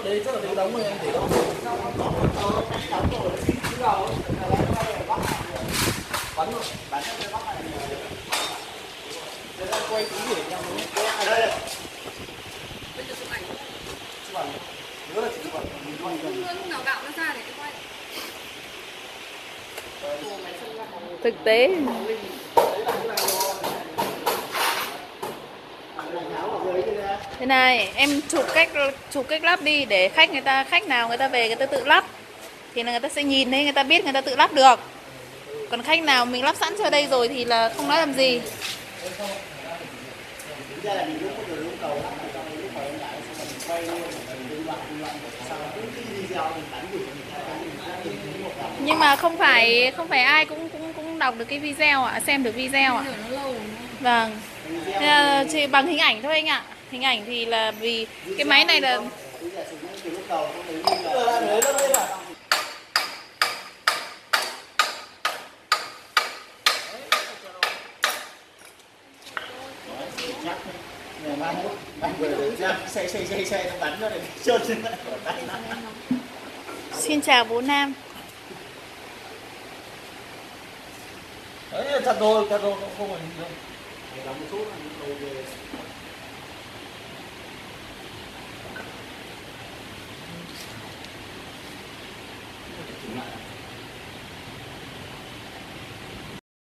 đấy chắc là đến đóng rồi anh để đâu. Bắn rồi, bắn cho cái bắp này. Đây là quay tí để nhau nó quay đây. Bây giờ chụp ảnh. Chụp ảnh. Nhớ là chỉ chụp ảnh. Lúc nào gạo nó ra để cái quay. Thực tế. Thế này, em chụp cách lắp đi để khách nào người ta về người ta tự lắp thì là người ta sẽ nhìn thấy, người ta biết người ta tự lắp được. Còn khách nào mình lắp sẵn cho đây rồi thì là không nói làm gì. Nhưng mà không phải ai cũng đọc được cái video ạ, xem được video ạ. Vâng. Chỉ bằng hình ảnh thôi anh ạ. Hình ảnh thì là vì cái máy này là Xin chào bố Nam. Đấy chặt rồi nó không phải gì đâu.